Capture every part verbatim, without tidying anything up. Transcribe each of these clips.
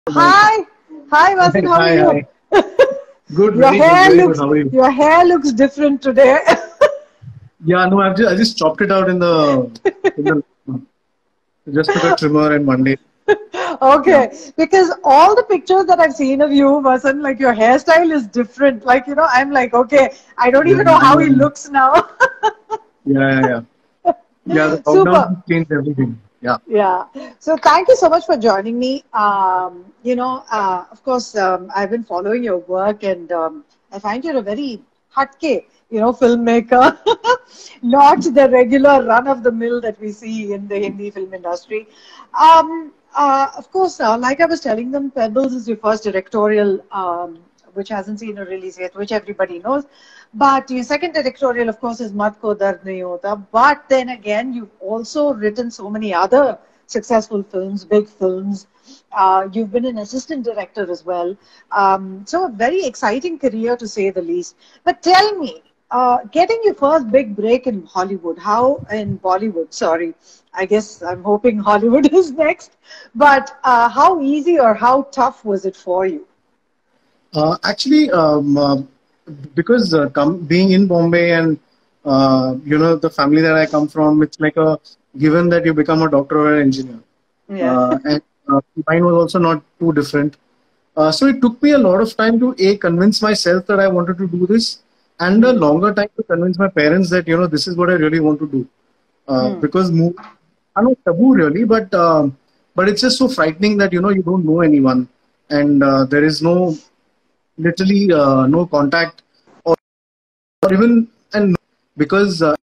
Mike. Hi, hi, Vasan. How are Hi, you? hi. Good, Your very good, hair very good. looks How are you? your hair looks different today. Yeah, no, I've just, I just chopped it out in the in the just took a trimmer and one day. Yeah, Okay, because all the pictures that I've seen of you, Vasan, like your hairstyle is different. Like, you know, I'm like, okay, I don't yeah, even know I how he know. looks now. Yeah, yeah, yeah. Yeah, the lockdown Super. has changed everything. Yeah. Yeah. So thank you so much for joining me. Um, you know, uh, of course, um, I've been following your work and um, I find you're a very hatke, you know, filmmaker, not the regular run of the mill that we see in the Hindi film industry. Um, uh, of course, uh, like I was telling them, Pebbles is your first directorial, um, which hasn't seen a release yet, which everybody knows. But your second directorial, of course, is Mat Ko Dard Nahi Hota. But then again, you've also written so many other successful films, big films. Uh, you've been an assistant director as well. Um, so a very exciting career to say the least. But tell me, uh, getting your first big break in Hollywood, how in Bollywood, sorry, I guess I'm hoping Hollywood is next. But uh, how easy or how tough was it for you? Uh, actually, um, uh, because uh, come, being in Bombay and uh, you know the family that I come from, it's like a given that you become a doctor or an engineer. Yeah. Uh, and uh, mine was also not too different. Uh, so it took me a lot of time to a convince myself that I wanted to do this, and a Hmm. longer time to convince my parents that you know this is what I really want to do. Uh, Hmm. because move, I know taboo really, but um, but it's just so frightening that you know you don't know anyone, and uh, there is no literally uh, no contact or, or even and because uh,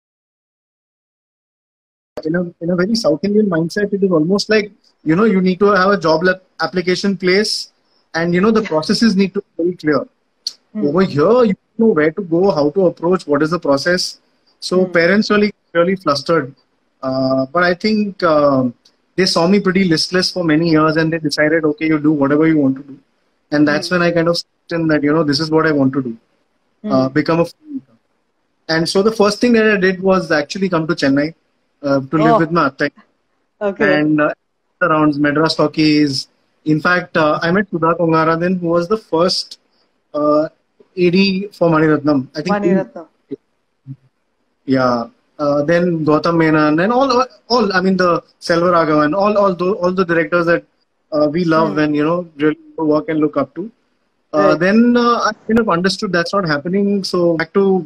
in a in a very South Indian mindset, it is almost like you know you need to have a job lap- application place, and you know the processes need to be very clear. Hmm. Over here, you know where to go, how to approach, what is the process. So Hmm. parents really really flustered, uh, but I think um they saw me pretty listless for many years, and they decided, okay, you do whatever you want to do, and Hmm. that's when I kind of stepped in that you know this is what I want to do, uh, Hmm. become a filmmaker. And so the first thing that I did was actually come to Chennai uh, to live with Oh, my attai okay. and uh, around Madras Talkies. In fact, uh, I met Sudha Kongara then, who was the first uh, A D for Maniratnam. I think Mani two. Ratnam. Yeah. Uh, then Gautam Menon and all, all. I mean, the Selva Raghavan, all, all, the, all the directors that uh, we love Hmm. and you know really work and look up to. Uh, Right. then uh, I kind of understood that's not happening. So back to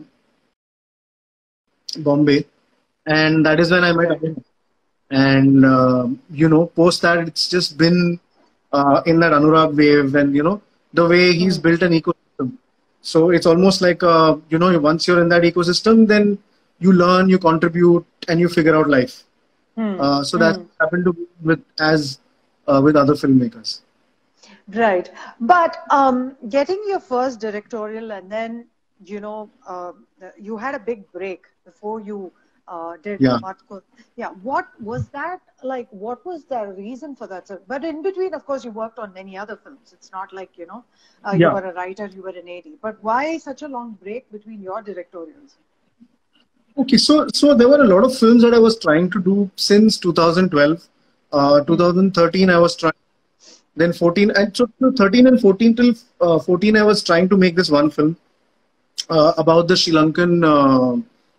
Bombay, and that is when I met Right. Arun. And uh, you know, post that it's just been uh, in that Anurag wave, and you know the way he's Hmm. built an ecosystem. So it's almost like uh, you know, once you're in that ecosystem, then you learn, you contribute, and you figure out life. Hmm. Uh, so that's Hmm. happened to be with as uh, with other filmmakers. Right. But um, getting your first directorial and then, you know, uh, you had a big break before you uh, did Yeah, Matko. Yeah. What was that like? What was the reason for that? sir? But in between, of course, you worked on many other films. It's not like, you know, uh, you yeah. were a writer, you were an A D. But why such a long break between your directorials? Okay, so so there were a lot of films that I was trying to do since two thousand twelve. Uh, Hmm. twenty thirteen, I was trying. Then fourteen, and so so thirteen and fourteen till uh, fourteen, I was trying to make this one film uh, about the Sri Lankan uh,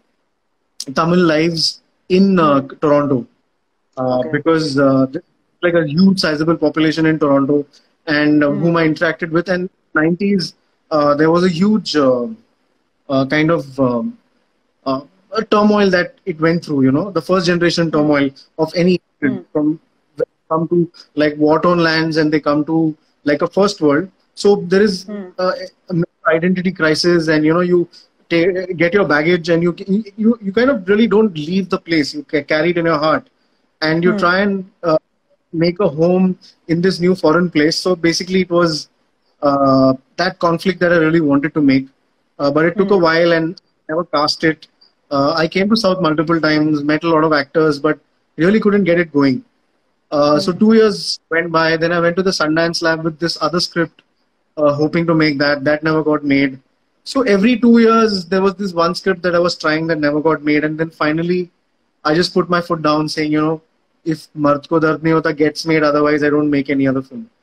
Tamil lives in uh, Hmm. Toronto uh, Okay. because uh, there's like a huge sizable population in Toronto and uh, Hmm. whom I interacted with. And nineties, uh, there was a huge uh, uh, kind of um, uh, a turmoil that it went through. You know, the first generation Hmm. turmoil of any Hmm. from come to like war-torn lands and they come to like a first world. So there is Hmm. uh, a identity crisis, and you know you ta- get your baggage, and you you you kind of really don't leave the place. You ca- carry it in your heart, and you Hmm. try and uh, make a home in this new foreign place. So basically, it was uh, that conflict that I really wanted to make, uh, but it took a Hmm. while and never cast it. Uh, I came to South multiple times, met a lot of actors, but really couldn't get it going. Uh, so Hmm. two years went by. Then I went to the Sundance Lab with this other script, uh, hoping to make that. That never got made. So every two years there was this one script that I was trying that never got made, and then finally, I just put my foot down, saying, you know, if Mard Ko Dard Nahi Hota gets made, otherwise I don't make any other film.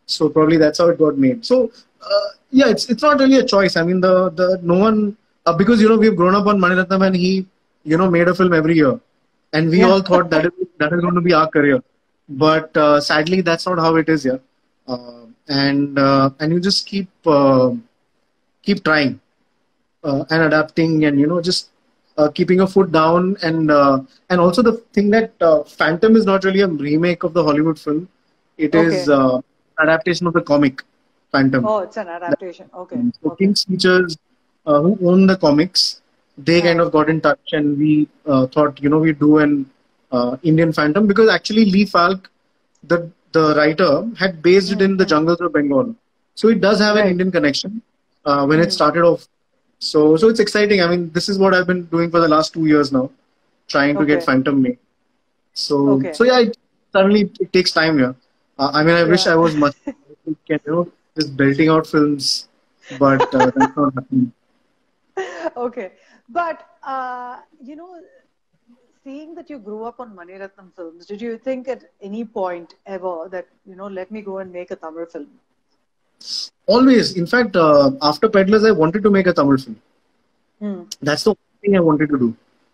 So probably that's how it got made. So uh, yeah, it's it's not really a choice. I mean, the the no one uh, because you know we've grown up on Mani Ratnam and he you know made a film every year, and we Yeah. all thought that is that is going to be our career. But uh, sadly, that's not how it is here. Uh, and uh, and you just keep uh, keep trying uh, and adapting, and you know just uh, keeping a foot down, and uh, and also the thing that uh, Phantom is not really a remake of the Hollywood film. It Okay. is uh, adaptation of the comic Phantom. Oh, it's an adaptation. Okay. So Okay. King's Features, uh, who own the comics, they kind Ah. of got in touch, and we uh, thought, you know, we do an uh, Indian Phantom, because actually Lee Falk, the the writer, had based it in the jungles of Bengal, so it does have an Right. Indian connection uh, when it Mm. started off. So so it's exciting. I mean, this is what I've been doing for the last two years now, trying to get Okay. Phantom made. So Okay. so yeah, it, suddenly it takes time here. Uh, I mean, I wish Yeah. I was much, you know, just belting out films, but uh, that's not happening. Okay. But, uh, you know, seeing that you grew up on Mani Ratnam films, did you think at any point ever that, you know, let me go and make a Tamil film? Always. In fact, uh, after Peddlers, I wanted to make a Tamil film. Hmm. That's the only thing I wanted to do.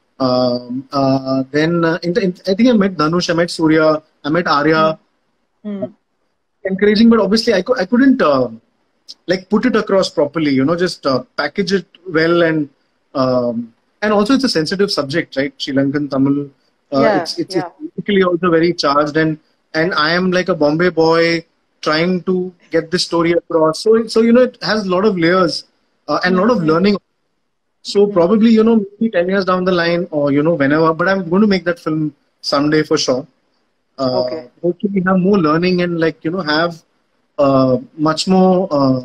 Um, uh, then uh, in the, in, I think I met Dhanush, I met Surya, I met Arya. Hmm. Encouraging, but obviously I, co- I couldn't uh, like put it across properly. You know, just uh, package it well, and um, and also it's a sensitive subject, right? Sri Lankan Tamil. Uh, Yeah, it's it's, yeah. it's politically also very charged, and and I am like a Bombay boy trying to get this story across. So so you know it has a lot of layers uh, and a lot of Mm-hmm. learning. So probably you know maybe ten years down the line, or you know whenever, but I'm going to make that film someday for sure. Uh, Okay. Hopefully have more learning, and like you know have uh, much more uh,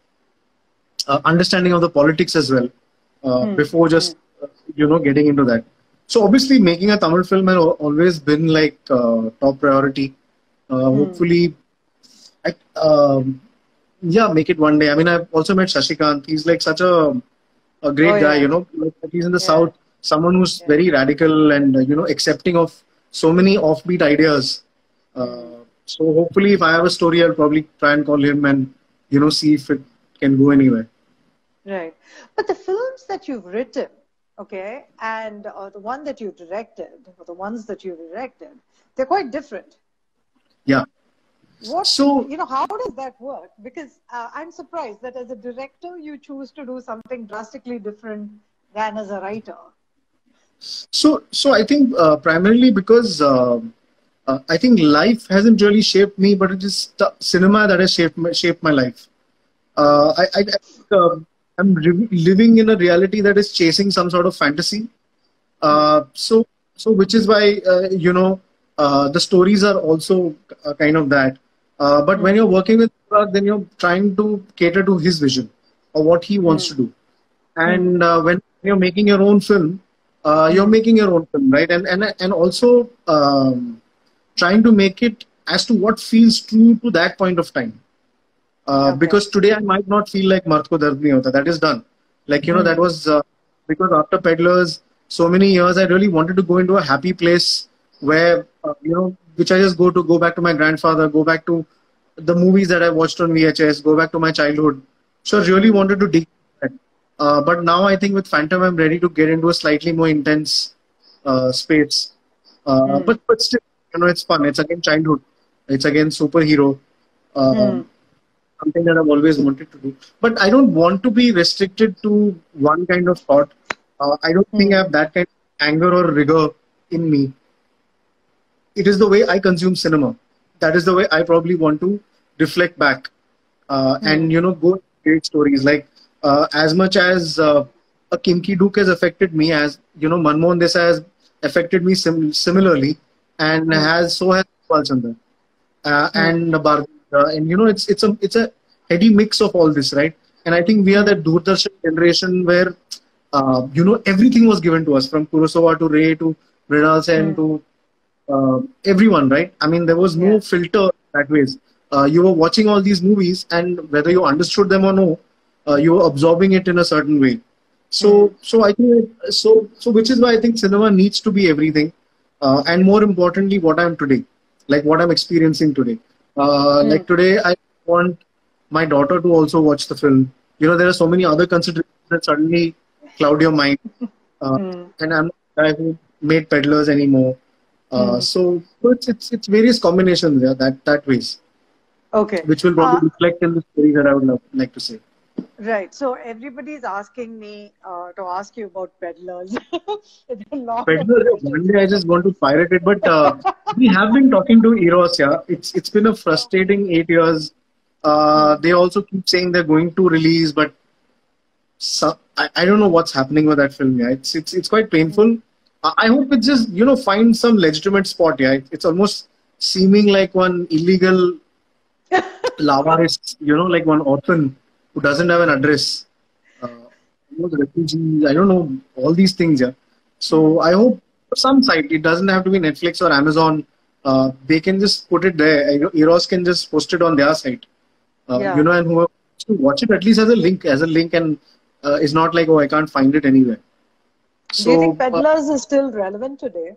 uh, understanding of the politics as well uh, Hmm. before just uh, you know getting into that. So obviously making a Tamil film has al- always been like uh, top priority. Uh, Hopefully, I, um, yeah, make it one day. I mean, I've also met Shashikant. He's like such a a great Oh, guy, yeah. you know. Like, he's in the Yeah. south, someone who's Yeah. very radical and uh, you know accepting of so many offbeat ideas. Uh, so hopefully, if I have a story, I'll probably try and call him and you know see if it can go anywhere. Right. But the films that you've written, okay, and uh, the one that you directed, or the ones that you directed, they're quite different. Yeah. What, So you know, how does that work? Because uh, I'm surprised that as a director, you choose to do something drastically different than as a writer. so so I think uh, primarily because uh, uh, I think life hasn't really shaped me, but it is the cinema that has shaped my, shaped my life. Uh, I, I, I think, uh, I'm re- living in a reality that is chasing some sort of fantasy. Uh, so, so which is why uh, you know uh, the stories are also uh, kind of that. Uh, but when you're working with Parag, then you're trying to cater to his vision or what he wants to do. And uh, when you're making your own film, uh, you're making your own film, right? And and and also um, trying to make it as to what feels true to that point of time. Uh, Okay. Because today I might not feel like Mart Ko Dard Nahi Hota. That is done. Like, you know, that was uh, because after Peddlers, so many years, I really wanted to go into a happy place where, uh, you know, which I just go to, go back to my grandfather, go back to the movies that I watched on V H S, go back to my childhood. So I really wanted to dig that. Uh, but now I think with Phantom, I'm ready to get into a slightly more intense uh, space. Uh, But but still, you know, it's fun. It's again childhood. It's again superhero. Um, Something that I've always wanted to do. But I don't want to be restricted to one kind of thought. Uh, I don't think I have that kind of anger or rigor in me. It is the way I consume cinema. That is the way I probably want to reflect back uh, and, you know, go and create stories. Like, uh, as much as uh, a Kimki Duke has affected me, as, you know, Manmohan Desai has affected me sim- similarly, and has so has Balchandar uh, and Bhargav. Uh, and you know, it's it's a it's a heady mix of all this, right? And I think we are that Doordarshan generation where uh, you know everything was given to us, from Kurosawa to Ray to Mrinal Sen to uh, everyone, right? I mean, there was no Yeah. filter that ways. Uh, you were watching all these movies, and whether you understood them or no, uh, you were absorbing it in a certain way. So, so I think so. So, which is why I think cinema needs to be everything, uh, and more importantly, what I'm today, like what I'm experiencing today. Uh, Like today, I want my daughter to also watch the film. You know, there are so many other considerations that suddenly cloud your mind. Uh, Mm. and I'm not the guy who made peddlers anymore. Uh, Mm. so so it's, it's it's various combinations, yeah, that that ways, Okay. which will Uh, probably reflect in the story that I would love, like to say. right. So everybody's asking me uh, to ask you about peddlers. It's a lot of Peddler, questions. one day I just want to pirate it, but uh, we have been talking to Eros, yeah. It's it's been a frustrating eight years. Uh, Mm. they also keep saying they're going to release, but so, I, I don't know what's happening with that film. Yeah, it's it's it's quite painful. I, I hope it just you know finds some legitimate spot. Yeah, it, it's almost seeming like one illegal lawaris, you know, like one orphan who doesn't have an address. Uh, you know, the refugees. I don't know all these things. Yeah, so Mm. I hope some site. It doesn't have to be Netflix or Amazon. Uh, they can just put it there. You know, Eros can just post it on their site. Uh, you Yeah. know, and whoever wants to watch it at least as a link, as a link, and uh, it's not like oh I can't find it anywhere. Do you think So uh, peddlers is still relevant today?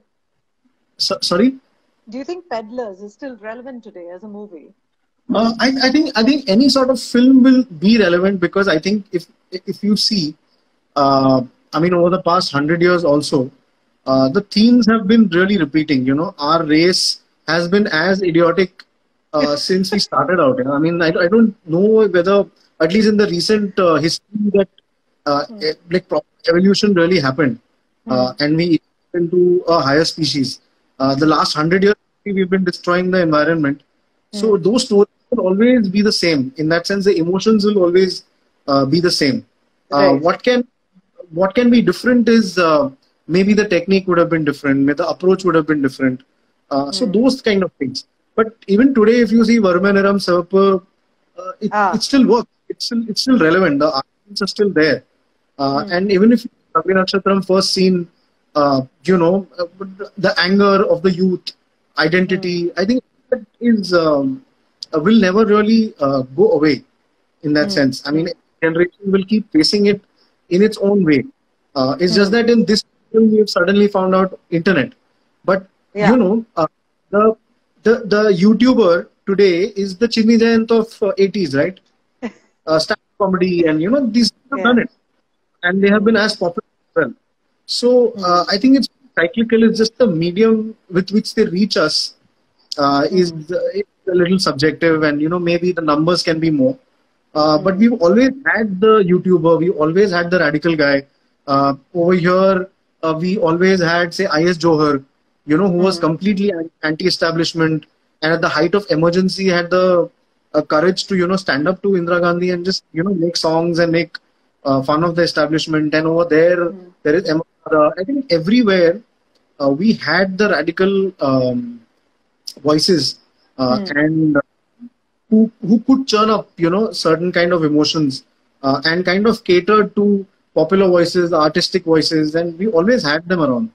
so, sorry. Do you think peddlers is still relevant today as a movie? Uh, I, I think I think any sort of film will be relevant because I think if if you see, uh, I mean over the past hundred years also, uh, the themes have been really repeating. You know, our race has been as idiotic uh, since we started out. You know? I mean, I, I don't know whether at least in the recent uh, history that uh, Hmm. eh, like proper evolution really happened, Hmm. uh, and we evolved into a higher species. Uh, the last hundred years we've been destroying the environment, so Hmm. those stories will always be the same. In that sense, the emotions will always uh, be the same. Uh, Right. what can what can be different is uh, maybe the technique would have been different, maybe the approach would have been different. Uh, so Hmm. those kind of things. But even today, if you see Varmanaram Savappa, uh, it, it Ah. still works. It's still it's still relevant. The arguments are still there. Uh, Hmm. and even if Ravi Nakshatram first scene, uh, you know, uh, the anger of the youth, Hmm. identity, I think that is um, uh, will never really uh, go away in that Hmm. sense. I mean, Hmm. generation will keep facing it in its own way. Uh, it's just Hmm. that in this film we have suddenly found out internet, but you Yeah. know, uh, the the the YouTuber today is the Chini Jayant of uh, eighties, right? Uh, stand comedy, and you know these people have Yeah. done it, and they have been Hmm. as popular as well. So Hmm. uh, I think it's cyclical. It's just the medium with which they reach us uh, is, Hmm. is a little subjective, and you know maybe the numbers can be more. Uh, but Hmm. we've always had the YouTuber, we always had the radical guy. Uh, over here, uh, we always had, say, I S. Johar, you know, who was Hmm. completely an- anti-establishment, and at the height of emergency had the uh, courage to, you know, stand up to Indira Gandhi and just, you know, make songs and make uh, fun of the establishment. And over there, Hmm. there is Emma. Rada. I think everywhere uh, we had the radical um, voices uh, Hmm. and who who could churn up you know certain kind of emotions uh, and kind of cater to popular voices, artistic voices, and we always had them around.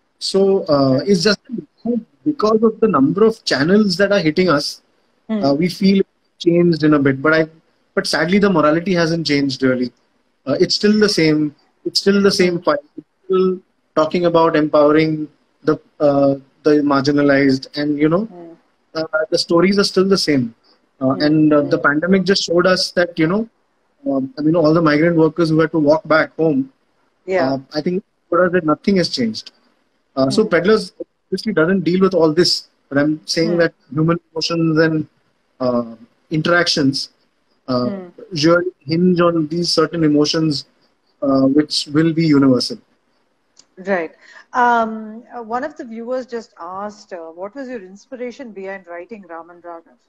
So uh, Right. it's just because of the number of channels that are hitting us, uh, Hmm. we feel changed in a bit. But I but sadly the morality hasn't changed really. Uh, it's still the same. It's still the Hmm. same fight. It's still talking about empowering the uh, the marginalized, and you know Hmm. uh, the stories are still the same. Uh, Hmm. and uh, the Hmm. pandemic just showed us that, you know, um, I mean, all the migrant workers who had to walk back home, Yeah. uh, I think showed us that nothing has changed. Uh, so Hmm. Peddlers obviously doesn't deal with all this, but I'm saying Hmm. that human emotions and uh, interactions uh, Hmm. really hinge on these certain emotions uh, which will be universal. Right. Um, uh, one of the viewers just asked, uh, what was your inspiration behind writing Raman Raghav?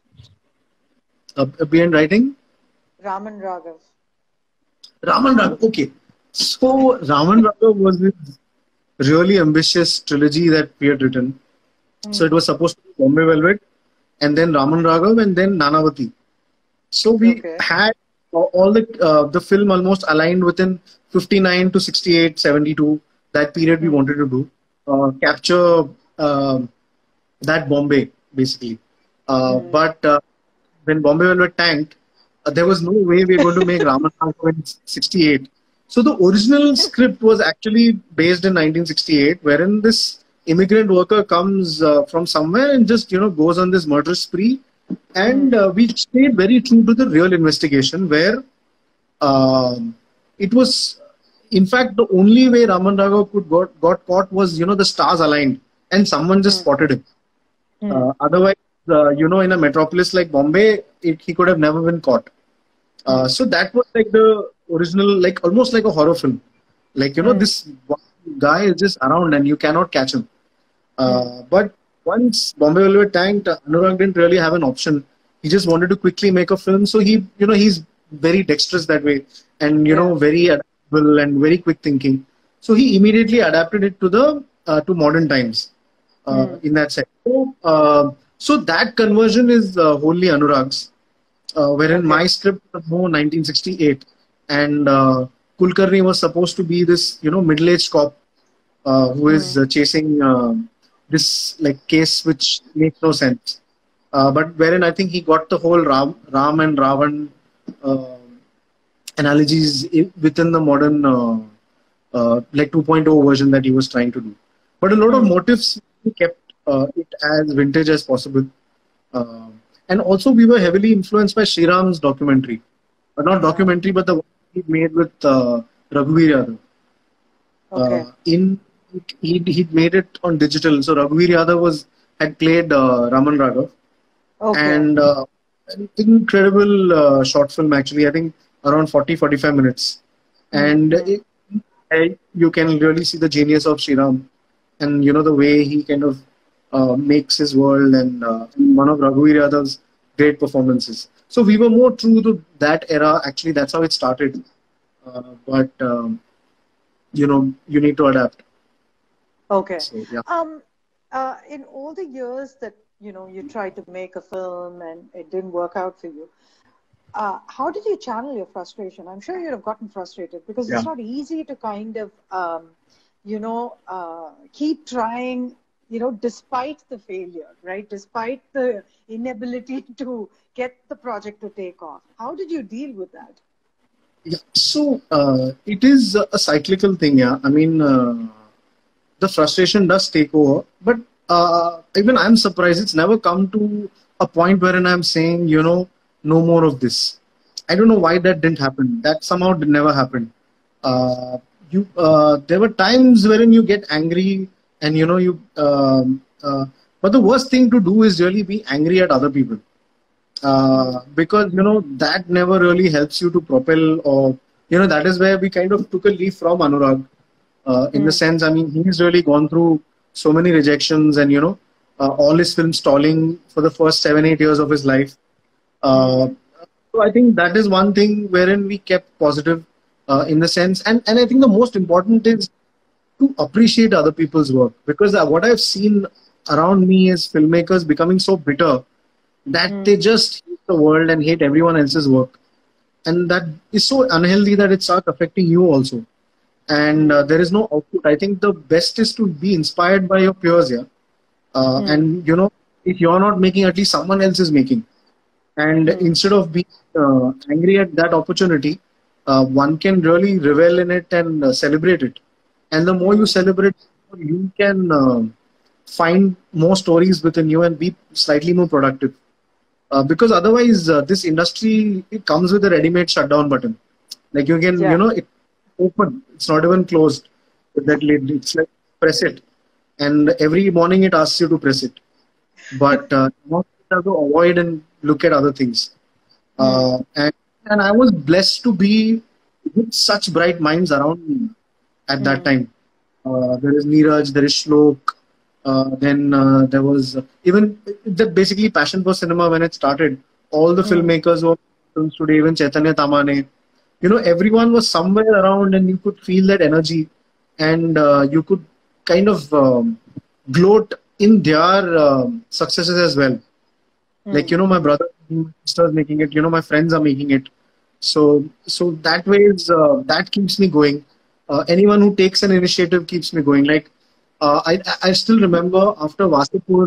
Uh, behind writing, Raman Raghav. Raman Raghav. Okay. So Raman Raghav was this really ambitious trilogy that we had written. So it Hmm. was supposed to be Bombay Velvet, and then Raman Raghav, and then Nanavati. So we Okay. had a- all the uh, the film almost aligned within fifty-nine to sixty-eight, seventy-two, that period we Hmm. wanted to do. Uh, capture uh, that Bombay, basically. Uh, Hmm. but uh, when Bombay Velvet tanked, uh, there was no way we were going to make Raman Raghav in sixty-eight. So the original script was actually based in nineteen sixty-eight, wherein this immigrant worker comes uh, from somewhere and just you know goes on this murder spree, And uh, we stayed very true to the real investigation, where um it was, in fact, the only way Raman Raghav could got, got caught was, you know, the stars aligned and someone just spotted him. Uh, otherwise, uh, you know, in a metropolis like Bombay, it, he could have never been caught. Uh, so that was like the original, like almost like a horror film. Like, you know, this one guy is just around and you cannot catch him. Uh, but once Bombay Velvet tanked, Anurag didn't really have an option. He just wanted to quickly make a film. So he, you know, he's very dexterous that way, and, you know, very adaptable and very quick thinking. So he immediately adapted it to the, uh, to modern times uh, mm. in that sense. So, uh, so that conversion is uh, wholly Anurag's. Uh, wherein okay. my script was more nineteen sixty-eight, and uh, Kulkarni was supposed to be this, you know, middle-aged cop uh, who is uh, chasing uh, this like case which makes no sense. Uh, but wherein I think he got the whole Ram, Ram and Ravan uh, analogies within the modern uh, uh, like two point oh version that he was trying to do. But a lot of motifs, he kept uh, it as vintage as possible. Uh, And also, we were heavily influenced by Sriram's documentary. Uh, not documentary, but the one he made with uh, Raghuveer Yadav. Okay. Uh, in he he made it on digital. So Raghuveer Yadav was had played uh, Raman Raghav. Okay. And uh, an incredible uh, short film, actually. I think around forty to forty-five minutes. And it, it, you can really see the genius of Sriram. And, you know, the way he kind of Uh, makes his world, and uh, one of Raghuveer Yadav's great performances. So we were more true to that era. Actually, that's how it started. Uh, but um, you know, you need to adapt. Okay. So, yeah. Um, uh, in all the years that you know you tried to make a film and it didn't work out for you, uh, how did you channel your frustration? I'm sure you'd have gotten frustrated because Yeah. it's not easy to kind of um, you know uh, keep trying. You know, despite the failure, right? Despite the inability to get the project to take off. How did you deal with that? Yeah. So uh, it is a cyclical thing, yeah. I mean, uh, the frustration does take over. But uh, even I'm surprised it's never come to a point wherein I'm saying, you know, no more of this. I don't know why that didn't happen. That somehow did never happen. Uh, you, uh, there were times wherein you get angry. And, you know, you, um, uh, but the worst thing to do is really be angry at other people. Uh, because, you know, that never really helps you to propel, or, you know, that is where we kind of took a leaf from Anurag. Uh, in mm. the sense, I mean, he's really gone through so many rejections and, you know, uh, all his films stalling for the first seven, eight years of his life. Uh, so I think that is one thing wherein we kept positive uh, in the sense. And, and I think the most important is to appreciate other people's work, because what I've seen around me is filmmakers becoming so bitter that mm. they just hate the world and hate everyone else's work, and that is so unhealthy that it starts affecting you also, and uh, there is no output. I think the best is to be inspired by your peers, yeah, uh, mm. and you know, if you're not making, at least someone else is making, and mm. instead of being uh, angry at that opportunity, uh, one can really revel in it and uh, celebrate it. And the more you celebrate, you can uh, find more stories within you and be slightly more productive. Uh, because otherwise, uh, this industry, it comes with a ready-made shutdown button. Like you can, yeah. you know, it's open. It's not even closed with that lid. It's like press it. And every morning it asks you to press it. But uh, you have to avoid and look at other things. Uh, and, and I was blessed to be with such bright minds around me. At that time, uh, there is Neeraj, there is Shlok, uh, then uh, there was uh, even the basically passion for cinema when it started. All the mm. filmmakers were films today, even Chaitanya Tamane. You know, everyone was somewhere around, and you could feel that energy, and uh, you could kind of um, gloat in their uh, successes as well. Mm. Like, you know, my brother, my sister is making it. You know, my friends are making it. So, so that way is uh, that keeps me going. Uh, anyone who takes an initiative keeps me going. Like, uh, I I still remember after Wasipur,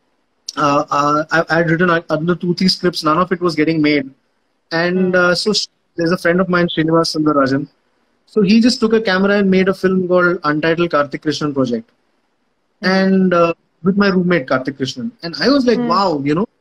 uh, uh, I, I had written another two, three scripts. None of it was getting made. And uh, so there's a friend of mine, Srinivas Sundarajan. So he just took a camera and made a film called Untitled Karthik Krishnan Project. Mm. And uh, with my roommate, Karthik Krishnan. And I was like, mm. wow, you know,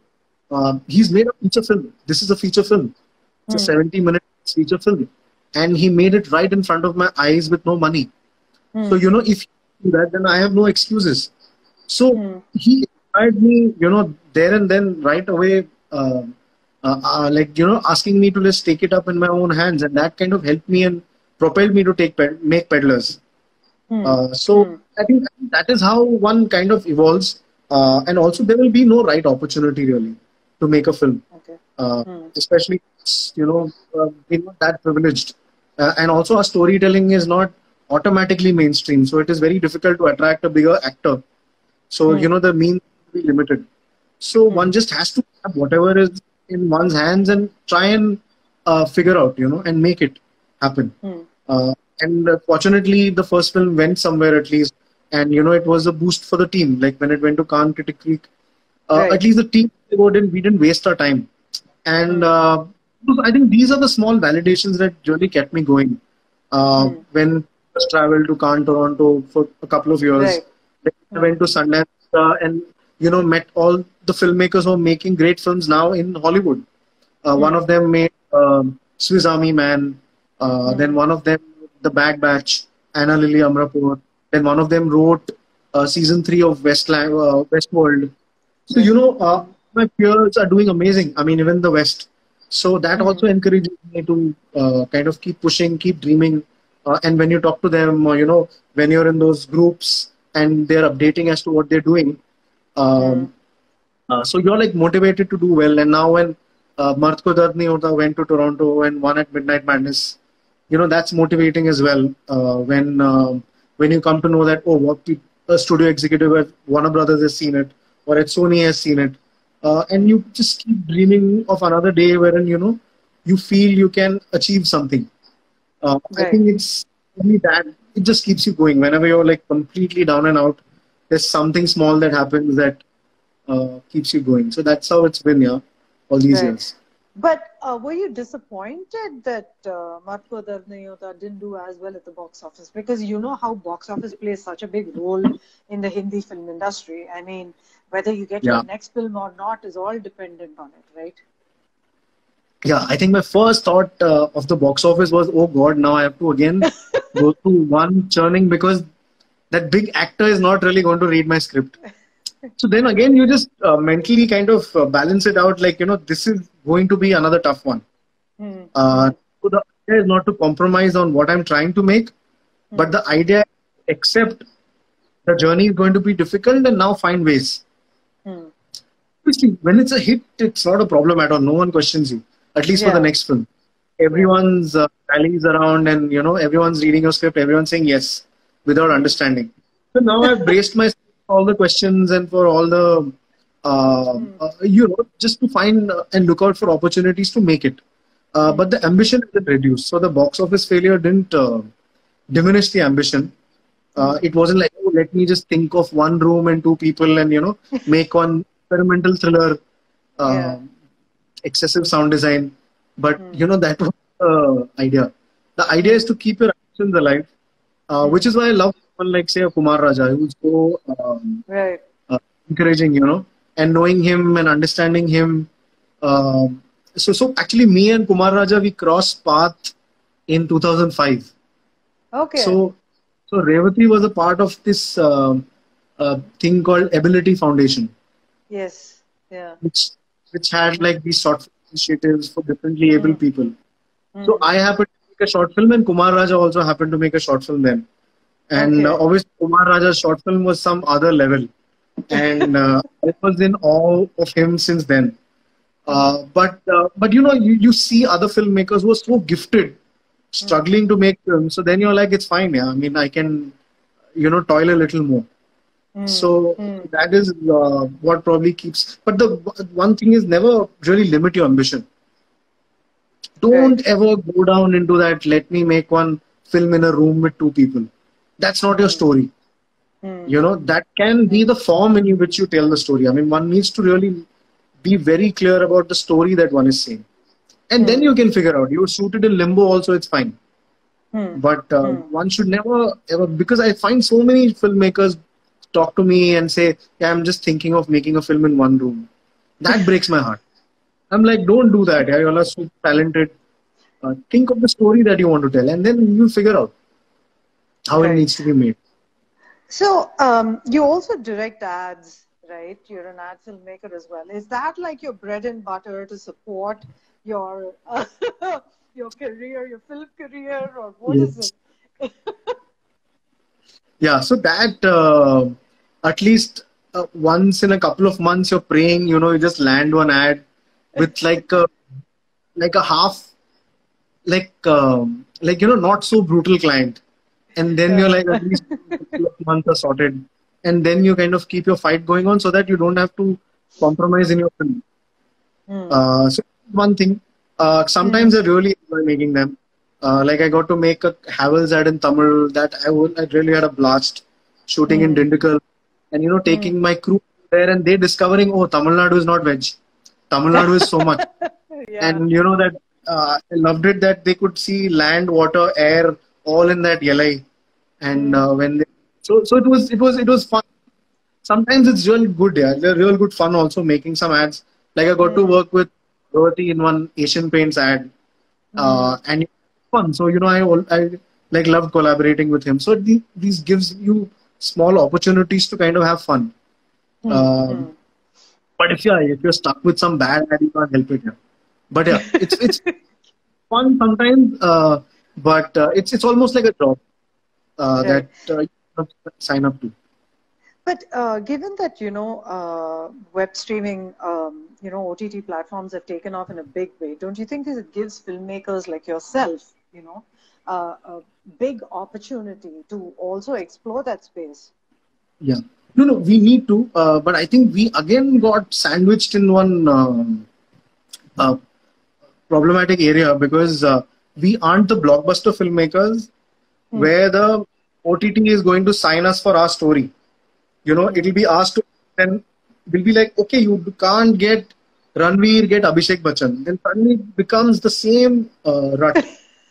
uh, he's made a feature film. This is a feature film. It's a Hmm. seventy minute feature film. And he made it right in front of my eyes with no money. So, Hmm. you know, if you do that, then I have no excuses. So Hmm. he inspired me, you know, there and then right away, uh, uh, uh, like, you know, asking me to just take it up in my own hands. And that kind of helped me and propelled me to take ped- make peddlers. Hmm. Uh, so Hmm. I think that is how one kind of evolves. Uh, and also, there will be no right opportunity really to make a film, Okay. uh, Hmm. especially, you know, uh, we're not that privileged. Uh, and also, our storytelling is not automatically mainstream. So it is very difficult to attract a bigger actor. So, you Hmm. know, the means will be limited. So one Hmm. just has to have whatever is in one's hands and try and uh, figure out, you know, and make it happen. Hmm. Uh, and uh, fortunately, the first film went somewhere at least, and you know, it was a boost for the team. Like when it went to Cannes Critic Week, uh, at Right. least the team didn't we didn't waste our time. And Hmm. uh, I think these are the small validations that really kept me going. Uh, Hmm. when I first traveled to Cannes, Toronto for a couple of years, Right. then I Hmm. went to Sundance uh, and you know met all the filmmakers who are making great films now in Hollywood. Uh, one Hmm. of them made um, Swiss Army Man. Uh, then Hmm. one of them, The Bad Batch, Anna Lily Amrapur. Then one of them wrote uh, season three of Westland, uh, Westworld. So, you West. know, uh, Hmm. my peers are doing amazing. I mean, even the West. So that Hmm. also encourages me to uh, kind of keep pushing, keep dreaming. Uh, and when you talk to them, or, you know, when you're in those groups and they're updating as to what they're doing, Hmm. um, uh, so you're like motivated to do well. And now when uh, Mart Ko Dard Nahi Hota went to Toronto and won at Midnight Madness, you know that's motivating as well. Uh, when um when you come to know that oh, what pe- a studio executive at Warner Brothers has seen it or at Sony has seen it, uh, and Hmm. you just keep dreaming of another day wherein you know you feel you can achieve something. Uh, I Right. think it's only that it just keeps you going. Whenever you're like completely down and out, there's something small that happens that uh, keeps you going. So that's how it's been, yeah, all these Right. years. But uh, were you disappointed that uh, Mat Ko Dard Nahi Hota didn't do as well at the box office? Because you know how box office plays such a big role in the Hindi film industry. I mean, whether you get your Yeah. next film or not is all dependent on it, right? Yeah, I think my first thought uh, of the box office was, oh God, now I have to again go through one churning because that big actor is not really going to read my script. So then again, you just uh, mentally kind of uh, balance it out like, you know, this is going to be another tough one. Hmm. Uh, Hmm. so the idea is not to compromise on what I'm trying to make, but Hmm. the idea is to accept the journey is going to be difficult and now find ways. Hmm. Obviously, when it's a hit, it's not a problem at all. No one questions you, at least for the Yeah. next film. Yeah. Everyone's uh, rallies around and, you know, everyone's reading your script, everyone's saying yes without Hmm. understanding. So now I've braced myself for all the questions and for all the, uh, Hmm. uh, you know, just to find uh, and look out for opportunities to make it. Uh, Hmm. but the ambition didn't reduce. So the box office failure didn't uh, diminish the ambition. Uh, Hmm. it wasn't like, oh, let me just think of one room and two people and, you know, make one experimental thriller, uh, Yeah. excessive sound design. But, Hmm. you know, that was the idea. The idea is Hmm. to keep your ambitions alive, uh, which Hmm. is why I love someone like, say, a Kumar Raja, who's so um, Right. uh, encouraging, you know, and knowing him and understanding him. Um, so, so actually, me and Kumar Raja, we crossed path in two thousand five. Okay. So, so Revati was a part of this um uh, thing called Ability Foundation, Yes. Yeah. which which had like these short film initiatives for differently able Hmm. people. So Hmm. I happened to make a short film, and Kumar Raja also happened to make a short film then. And uh, Okay. obviously, Kumar Raja's short film was some other level, and uh, I was in awe of him since then. Hmm. Uh, but uh, but you know, you, you see other filmmakers who are so gifted, Hmm. struggling to make films. So then you're like, it's fine, yeah. I mean, I can you know toil a little more. Hmm. So Hmm. that is uh, what probably keeps. But the one thing is never really limit your ambition. Right. Don't ever go down into that. Let me make one film in a room with two people. That's not your Hmm. story. Hmm. You know that can be Hmm. the form in which you tell the story. I mean, one needs to really be very clear about the story that one is saying, and then Hmm. you can figure out. You're suited in limbo, also it's fine. Hmm. But uh, Hmm. one should never ever because I find so many filmmakers talk to me and say, "Yeah, I'm just thinking of making a film in one room." That breaks my heart. I'm like, don't do that. Yeah, you all are so talented. Uh, think of the story that you want to tell, and then you'll figure out how it Right. needs to be made. So, um, you also direct ads, right? You're an ad filmmaker as well. Is that like your bread and butter to support your uh, your career, your film career, or what is Yes. it? Yeah. So that uh, at least uh, once in a couple of months, you're praying. You know, you just land one ad with like a like a half like um, like you know not so brutal client, and then you're Yeah. like at least a couple of months are sorted, and then you kind of keep your fight going on so that you don't have to compromise in your film. Hmm. Uh, so one thing, uh, sometimes Hmm. I really enjoy making them. Uh, like I got to make a Havells ad in Tamil that I would I really had a blast shooting in Hmm. Dindigul, and you know Hmm. taking my crew there and they discovering, oh, Tamil Nadu is not veg. Tamil Nadu is so much. Yeah. And you know that uh, I loved it that they could see land, water, air all in that yellow. And Hmm. uh, when they, so so it was it was it was fun. Sometimes it's real good, yeah. They're real good fun also making some ads. Like I got to Hmm. work with Dorothy in one Asian Paints ad, Hmm. uh, and it was fun. So you know I al- I like loved collaborating with him. So the, these gives you small opportunities to kind of have fun. Hmm. Um, Hmm. but if you're if you're stuck with some bad ad, you can't help it. Yeah. But yeah, it's it's fun sometimes, uh, but uh, it's it's almost like a job uh, Right. that uh, you have to sign up to. But uh, given that, you know, uh, web streaming, um, you know, O T T platforms have taken off in a big way, don't you think this it gives filmmakers like yourself, you know, uh, a big opportunity to also explore that space? Yeah. No, no, we need to, uh, but I think we again got sandwiched in one um, uh, problematic area because uh, we aren't the blockbuster filmmakers Hmm. where the O T T is going to sign us for our story. You know, Hmm. it'll be asked to, then we'll be like, okay, you can't get Ranveer, get Abhishek Bachchan. Then suddenly it becomes the same uh, rut.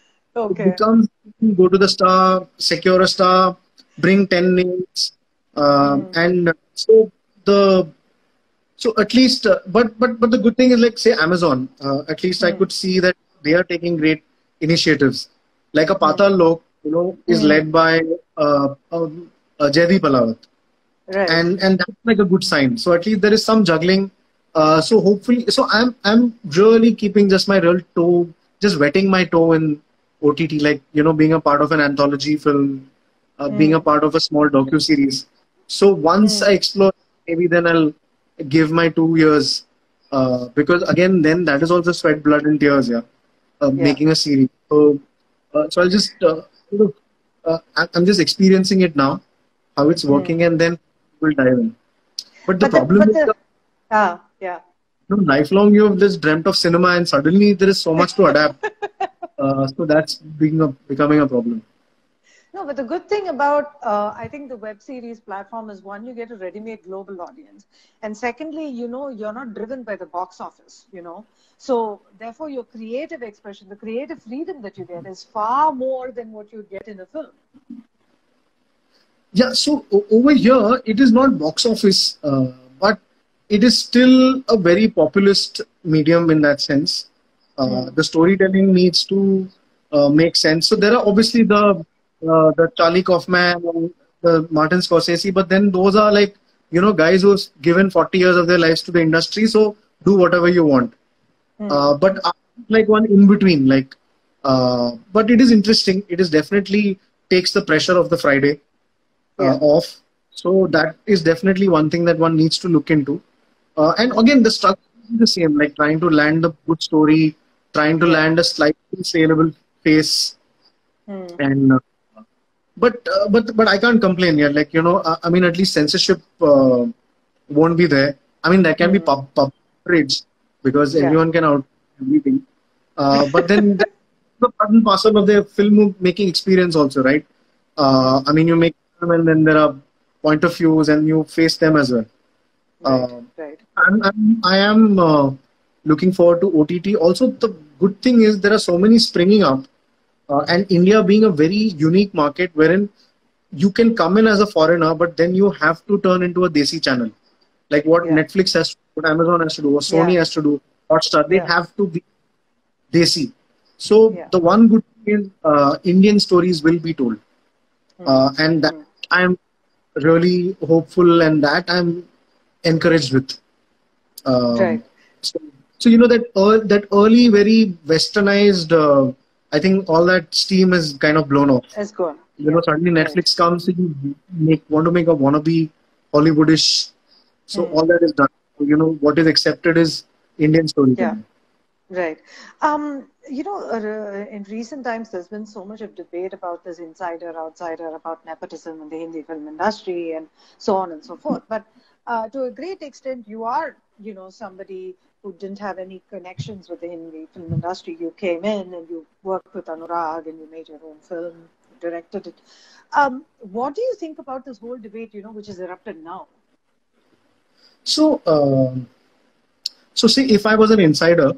It Okay. becomes go to the star, secure a star, bring ten names, uh, Hmm. and so the so at least, uh, but but but the good thing is like say Amazon. Uh, at least I Hmm. could see that they are taking great initiatives. Like a Hmm. Patal Lok, you know, is Hmm. led by uh, uh, uh, Jaideep Alawat, Right. and and that's like a good sign. So at least there is some juggling. Uh, so hopefully, so I'm I'm really keeping just my real toe, just wetting my toe in O T T, like you know, being a part of an anthology film, uh, being a Hmm. part of a small docu series. So once Hmm. I explore, maybe then I'll give my two years, uh, because again, then that is also sweat, blood, and tears. Yeah, uh, Yeah. making a series. So, uh, so I'll just uh, you know, uh, I- I'm just experiencing it now, how it's Hmm. working, and then we'll dive in. But the But the problem but is, the that, ah yeah. you know, lifelong you have just dreamt of cinema, and suddenly there is so much to adapt. Uh, so that's being a, becoming a problem. No, but the good thing about uh, I think the web series platform is one, you get a ready-made global audience, and secondly, you know, you're not driven by the box office, you know. So therefore, your creative expression, the creative freedom that you get, is far more than what you get in a film. Yeah, so o- over here, it is not box office, uh, but it is still a very populist medium in that sense. Uh, Hmm. the storytelling needs to uh, make sense. So there are obviously the uh, the Charlie Kaufman and the Martin Scorsese, but then those are like you know guys who've given forty years of their lives to the industry. So do whatever you want. Hmm. Uh, but I like one in between, like, uh, but it is interesting. It is definitely takes the pressure of the Friday uh, Yeah. off. So that is definitely one thing that one needs to look into. Uh, and Hmm. again, the struggle is the same, like trying to land a good story, trying to Yeah. land a slightly saleable face, Hmm. and uh, but uh, but but I can't complain yet. Like you know, I, I mean, at least censorship uh, won't be there. I mean, there can be Hmm. pub pub coverage because Yeah. everyone can out everything. Uh, but then the the part and parcel of the film making experience also, right? Uh, Hmm. I mean, you make film and then there are point of views and you face them as well. Right. Uh, Right. I'm, I'm, I am uh, looking forward to O T T. Also, the good thing is there are so many springing up, uh, and India being a very unique market wherein you can come in as a foreigner, but then you have to turn into a desi channel. like what Yeah. Netflix has to do, what Amazon has to do, what Sony Yeah. has to do, Hotstar. They Yeah. have to be desi. So Yeah. the one good thing is uh, Indian stories will be told, Hmm. uh, and that Hmm. I'm really hopeful, and that I'm encouraged with. Um, Right. so, so you know that ear that early, very westernized. Uh, I think all that steam is kind of blown off. It's gone. You know, Yeah. suddenly Right. Netflix comes, so you make want to make a wannabe Hollywoodish. So Hmm. all that is done. So, you know, what is accepted is Indian Yeah. storytelling. Right. Um, you know, uh, in recent times, there's been so much of debate about this insider, outsider, about nepotism in the Hindi film industry, and so on and so forth. But uh, to a great extent, you are, you know, somebody who didn't have any connections with the Hindi film industry. You came in and you worked with Anurag and you made your own film, directed it. Um, what do you think about this whole debate, you know, which has erupted now? So, uh, so see, if I was an insider,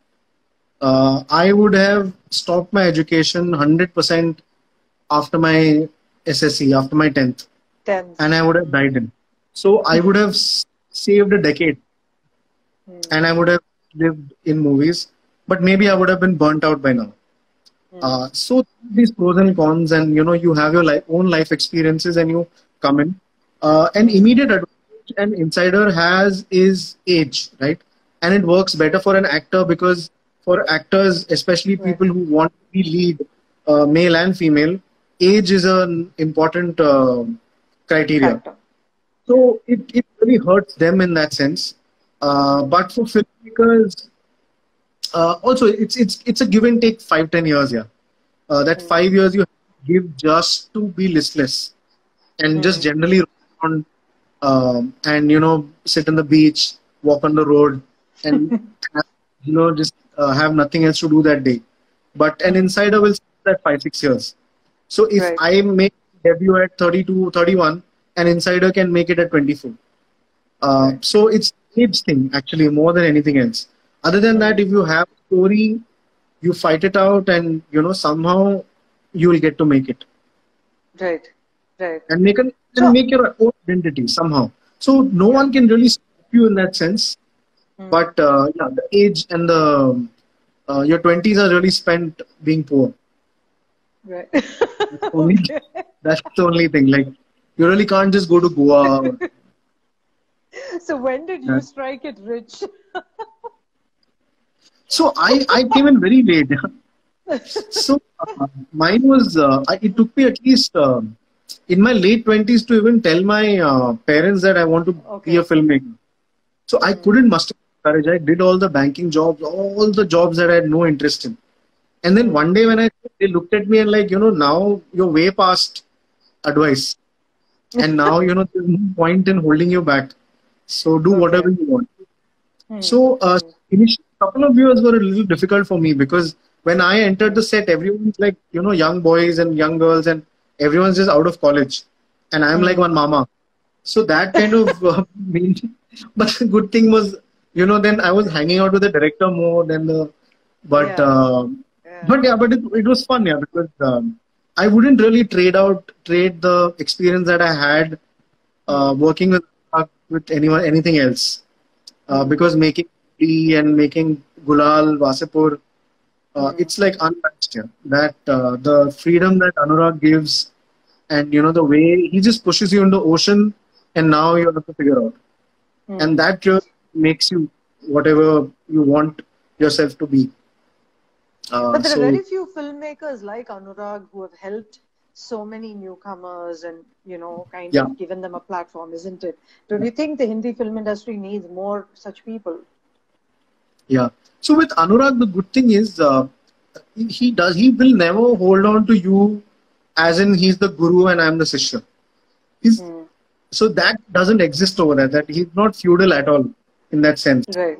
uh, I would have stopped my education one hundred percent after my S S C, after my tenth, Tenth. and I would have Mm, died in. So I would have s- saved a decade, mm, and I would have lived in movies, but maybe I would have been burnt out by now. mm, Uh, so these pros and cons, and you know, you have your life, own life experiences, and you come in. Uh, an mm, immediate advantage an insider has is age, right? And it works better for an actor because for actors, especially right. people who want to be lead, uh, male and female, age is an important uh, criteria. Factor. Yeah. So it, it really hurts them in that sense. Uh, Mm, but for filmmakers, uh, also it's it's it's a give and take five ten years, yeah. Uh, that mm, five years you give just to be listless and just mm. generally run um, and you know sit on the beach, walk on the road, and have, you know just uh, have nothing else to do that day. But an Mm, insider will spend that five six years. So if right. I make debut at thirty two, thirty one, an insider can make it at twenty-four. Uh, Right. so it's age thing actually more than anything else. Other than that, Mm, if you have a story, you fight it out, and you know somehow you will get to make it right. Right. and make an, and So, make your own identity somehow. So no yeah. one can really stop you in that sense. Mm, But uh, yeah, the age and the uh, your twenties are really spent being poor. right. That's the only Okay. that's the only thing. Like you really can't just go to Goa. Or, So, when did uh, you strike it rich? so I I came in very late. So uh, mine was uh, I, it took me at least uh, in my late twenties to even tell my uh, parents that I want to be a Okay. filmmaker. So I Mm, couldn't muster courage. I did all the banking jobs, all the jobs that I had no interest in. And then mm, one day when I they looked at me and like, you know, now you're way past advice. And now, you know, there's no point in holding you back. So do okay. whatever you want. Mm, So uh, mm, initial couple of years were a little difficult for me because when I entered mm, the set, everyone's like, you know, young boys and young girls and everyone's just out of college. And I'm like mm. one mama. So that kind of uh, made, but the good thing was, you know, then I was hanging out with the director more than the, but, Yeah. uh, Yeah. but yeah, but it, it was fun, yeah, because um, I wouldn't really trade out, trade the experience that I had uh, Mm, working with with anyone, anything else, uh, mm, because making tea and making gulal, wasipur, uh, mm, it's like unmatched. Yeah. That uh, the freedom that Anurag gives, and you know the way he just pushes you into the ocean, and now you have to figure out, and mm. that just makes you whatever you want yourself to be. Uh, But there are so very few filmmakers like Anurag who have helped so many newcomers and, you know, kind yeah, of given them a platform, isn't it? Don't you think the Hindi film industry needs more such people? yeah. So with Anurag, the good thing is uh, he he does he will never hold on to you as in he's the guru and I'm the sishya. He's Mm, so that doesn't exist over there. That he's not feudal at all in that sense. right.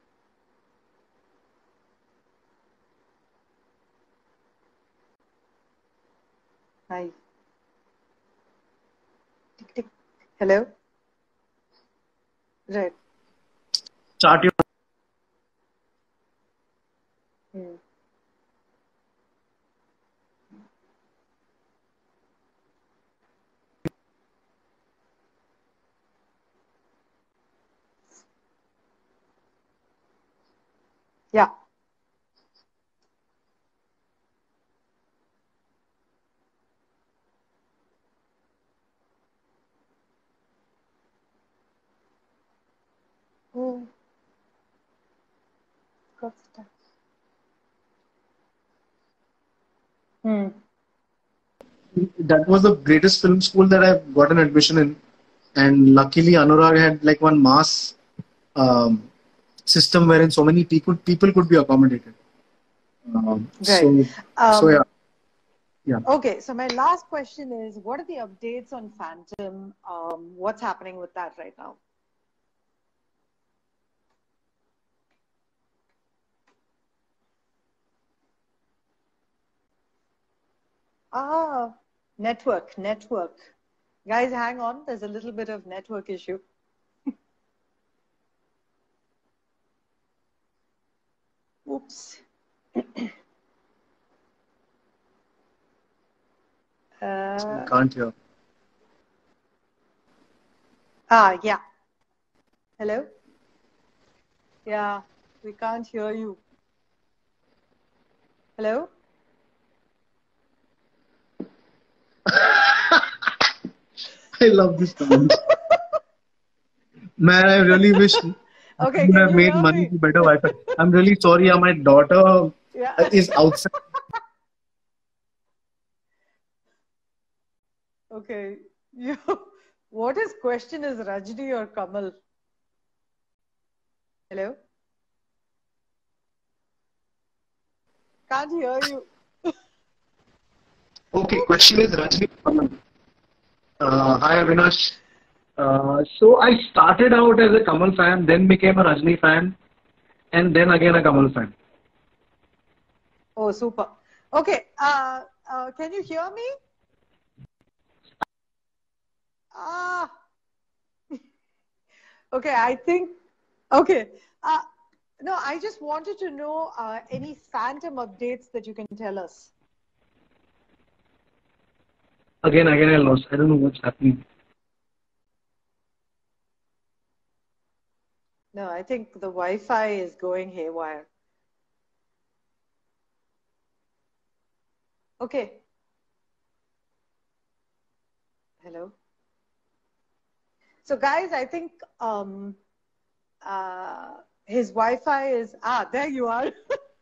Hi. Tick, tick. Hello? Right. Chart your Mm, Yeah. Oh, got stuck. Hmm. That was the greatest film school that I've got an admission in. And luckily, Anurag had like one mass um, system wherein so many people people could be accommodated. Um, Right. so, so yeah, Um, yeah. okay, so my last question is, what are the updates on Phantom? Um, what's happening with that right now? Ah, network, network. Guys, hang on. There's a little bit of network issue. Oops. So we Uh, can't hear. ah, yeah. Hello? Yeah, we can't hear you. Hello? I love this comment. Man, I really wish I Okay, would can have you made hear money me? to better Wi-Fi. I'm really sorry. uh, My daughter Yeah. uh, is outside. Okay. You, what is question is Rajni or Kamal? Hello? Can't hear you. Okay, question is Rajni. Uh, hi Avinash. Uh, so I started out as a Kamal fan, then became a Rajni fan, and then again a Kamal fan. Oh, super. Okay. Uh, uh, can you hear me? Ah. Okay, I think. Okay. Uh, no, I just wanted to know uh, any Phantom updates that you can tell us. Again, again I lost. I don't know what's happening. No, I think the Wi-Fi is going haywire. Okay. Hello. So, guys, I think um, uh, his Wi-Fi is ah. There you are.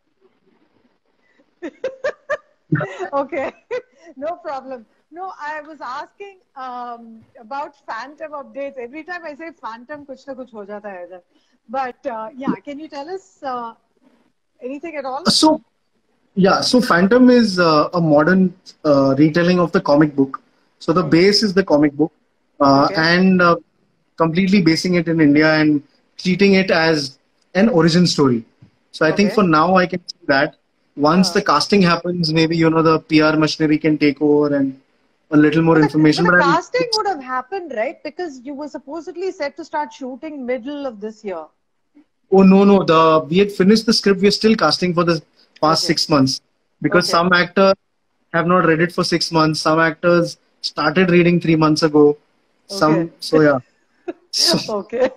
Okay, no problem. No, I was asking um, about Phantom updates. Every time I say Phantom, kuch na kuch ho jata hai idhar. But uh, yeah, can you tell us uh, anything at all? Uh, So yeah, so Phantom is uh, a modern uh, retelling of the comic book. So the Mm-hmm. base is the comic book, uh, Okay. and uh, completely basing it in India and treating it as an origin story. So I think Okay. for now I can see that once Uh, the casting happens, maybe you know the P R machinery can take over and a little more but the but information. the But I'm casting would have happened, right? Because you were supposedly set to start shooting middle of this year. oh no no the we had finished the script. We're still casting for the past Okay. six months because Okay. some actors have not read it for six months. Some actors started reading three months ago. Okay. Some so yeah. So, Okay.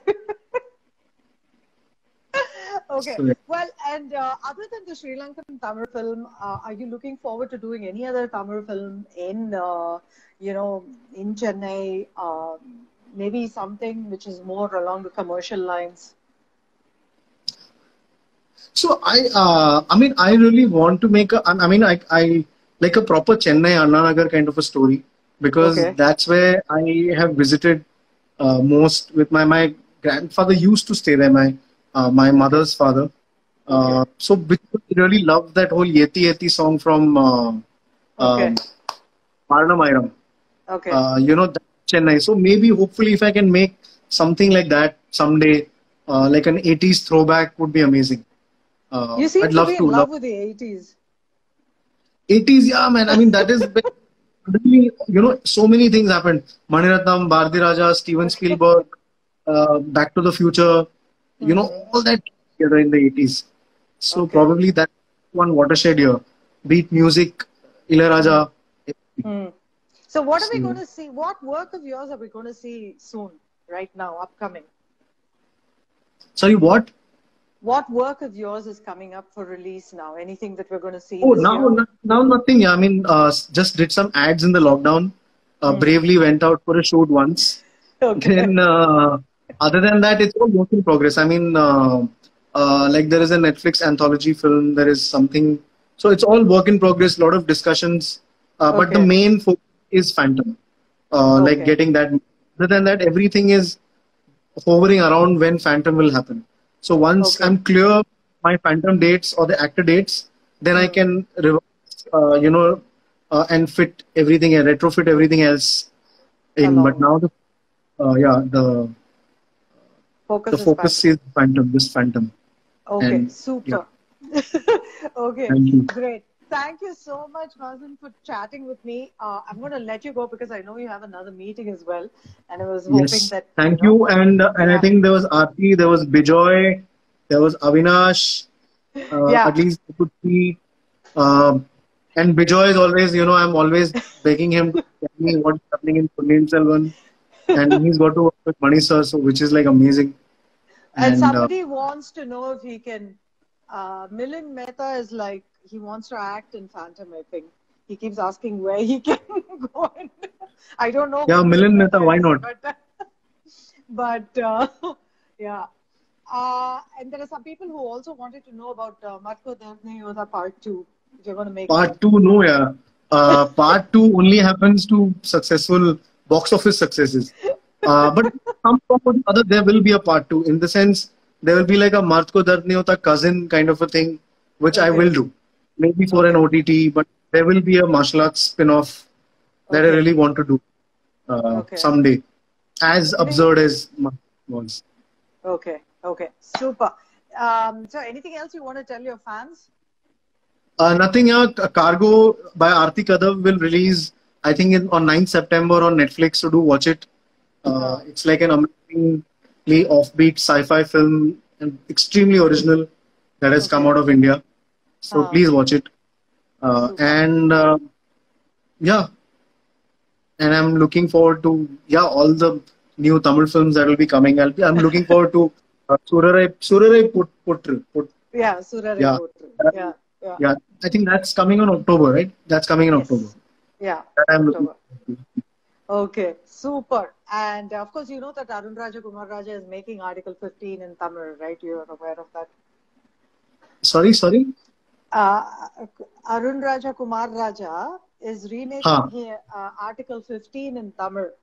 Okay. so yeah. Well, and uh, other than the Sri Lankan Tamil film, uh, are you looking forward to doing any other Tamil film in, uh, you know, in Chennai? Um, maybe something which is more along the commercial lines. So I uh, I mean I really want to make a I mean I I like a proper Chennai Anna Nagar kind of a story because Okay. that's where I have visited uh, most with my my grandfather used to stay there, my uh, my Okay. mother's father. Okay. Uh, so because I really love that whole Yeti Yeti song from uh, Okay. um, Maranam Okay. uh, you know, that Chennai. So maybe, hopefully, if I can make something like that someday, uh, like an eighties throwback, would be amazing. Uh, You seem I'd to love be in to. Love love with the eighties. eighties, yeah, man. I mean, that is when really, you know, so many things happened. Maniratnam, Bharati Raja, Steven Spielberg, uh, Back to the Future, you know, Hmm. all that together in the eighties. So Okay. probably that one watershed year. Beat music, Hmm. Ilayaraja. Hmm. So what are we going So, to see? What work of yours are we going to see soon, right now, upcoming? sorry, what? what work of yours is coming up for release now? Anything that we're going to see Oh, this now, year? no- now nothing. Yeah, I mean, uh, s- just did some ads in the lockdown. Uh, Hmm. bravely went out for a shoot once. Okay. Then, uh, other than that, it's all work in progress. I mean, uh, uh, like there is a Netflix anthology film. There is something. So it's all work in progress. A lot of discussions. Uh, but the Okay. main focus is Phantom. Uh, like Okay. getting that. Other than that, everything is hovering around when Phantom will happen. So once Okay. I'm clear my Phantom dates or the actor dates, then I Hmm. can, rev- uh, you know, uh, and fit everything and retrofit everything else in. But Along now with the uh, yeah the the focus is focus Phantom. is Phantom, this Phantom, Okay. and yeah, Super. Okay. thank you. Great. Thank you so much, Mazen, for chatting with me. Uh, I'm going to let you go because I know you have another meeting as well, and I was hoping Yes, that you thank know. you. And uh, and I Yeah. think there was Aarti, there was Bijoy, there was Avinash. Uh, Yeah. at least you could see. Uh, and Bijoy is always, you know, I'm always begging him to tell me what's happening in Punniyin Selvan, and he's got to work with Mani sir, so which is like amazing. And And uh, somebody wants to know if he can. Uh, Milind Mehta is like, he wants to act in Phantom, I think. He keeps asking where he can go. And I don't know yeah, who Milind Milan Mehta, Mehta why is, not? but, but uh, yeah. Uh, and there are some people who also wanted to know about uh, Matko Devne Yoda Part two. If you're going to make one. Part two, no, yeah. Uh, part two only happens to successful box office successes. Uh, but some form or the other, there will be a part two. In the sense, there will be like a Martko Dard Nahi Hota cousin kind of a thing, which I will Okay. do. Maybe for an Okay. O T T, but there will be a martial arts spin-off that I Okay. really want to do uh, Okay. someday. As Great. absurd as Martko was. Okay. Okay. Super. Um, so anything else you want to tell your fans? Uh, nothing, yeah. Cargo by Aarti Kadav will release, I think, in, on ninth September on Netflix. So do watch it. Uh, Oh, it's like an amazingly offbeat sci-fi film and extremely original that has come okay. out of India. So Oh, please watch it. Uh, super. and uh, yeah, and I'm looking forward to yeah all the new Tamil films that will be coming. I'll be, I'm looking forward to uh, Surarai Surarai Put Putru. Put, Yeah, Surare yeah, Potru. that- Yeah, yeah. yeah. I think that's coming in October, right? That's coming in October. Yes. Yeah, That I'm looking October. forward to. Okay, super. And uh, of course, you know that Arun Raja Kumar Raja is making Article fifteen in Tamil, right? You are aware of that. Sorry, sorry. Uh, Arun Raja Kumar Raja is remaking Huh. here, uh, Article fifteen in Tamil.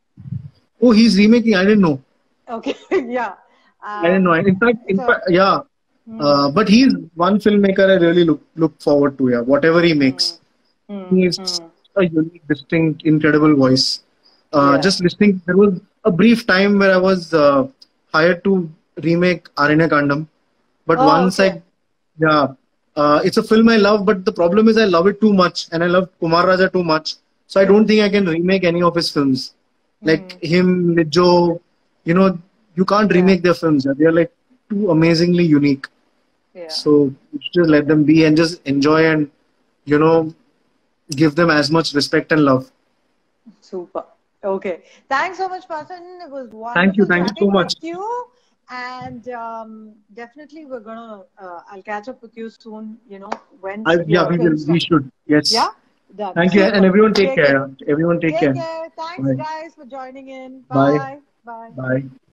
Oh, he's remaking. I didn't know. Okay, yeah. I didn't know. Um, In fact, in so, fact, yeah. hmm, Uh, but he's one filmmaker I really look look forward to. Yeah, whatever he hmm, makes, hmm, he is hmm. a unique, distinct, incredible voice. Uh, Yeah. just listening, there was a brief time where I was uh, hired to remake Aranya Kandam, but Oh, once okay. I, yeah, uh, it's a film I love, but the problem is I love it too much, and I love Kumar Raja too much, so I don't think I can remake any of his films. Hmm. Like him, Nijo, you know, you can't Yeah, remake their films. They're like too amazingly unique. yeah. So you should just let them be and just enjoy and, you know, give them as much respect and love. Super. Okay. Thanks so much, Pasan. It was Thank you. wonderful Thank you so chatting with much. you. And um, definitely, we're gonna. Uh, I'll catch up with you soon. You know when I, yeah, your we film will. We starts. should. Yeah. Yes. Done. Thank you. And Super. everyone take Take care. care. Everyone take Take care. care. Thanks, Bye. guys, for joining in. Bye. Bye. Bye. Bye.